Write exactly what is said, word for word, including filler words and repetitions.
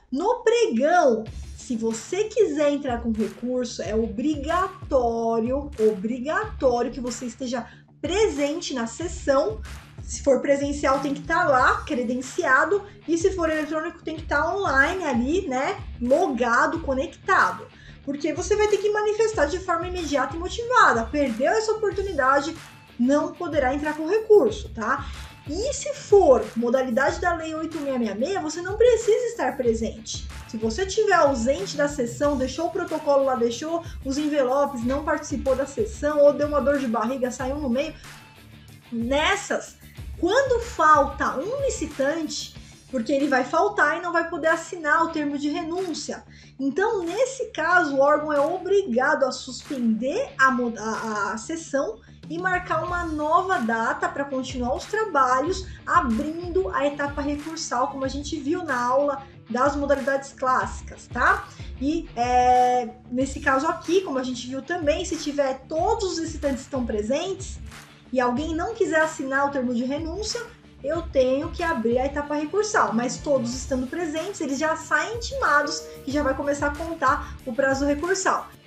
No pregão, se você quiser entrar com recurso, é obrigatório, obrigatório que você esteja presente na sessão. Se for presencial, tem que estar lá, credenciado, e se for eletrônico, tem que estar online ali, né, logado, conectado. Porque você vai ter que manifestar de forma imediata e motivada. Perdeu essa oportunidade, não poderá entrar com recurso, tá? E se for modalidade da Lei oito mil seiscentos e sessenta e seis, você não precisa estar presente. Se você estiver ausente da sessão, deixou o protocolo lá, deixou os envelopes, não participou da sessão, ou deu uma dor de barriga, saiu no meio, nessas, quando falta um licitante, porque ele vai faltar e não vai poder assinar o termo de renúncia. Então, nesse caso, o órgão é obrigado a suspender a, a, a sessão e marcar uma nova data para continuar os trabalhos, abrindo a etapa recursal, como a gente viu na aula das modalidades clássicas, tá? E é, nesse caso aqui, como a gente viu também, se tiver todos os licitantes estão presentes e alguém não quiser assinar o termo de renúncia, eu tenho que abrir a etapa recursal, mas todos estando presentes, eles já saem intimados que já vai começar a contar o prazo recursal.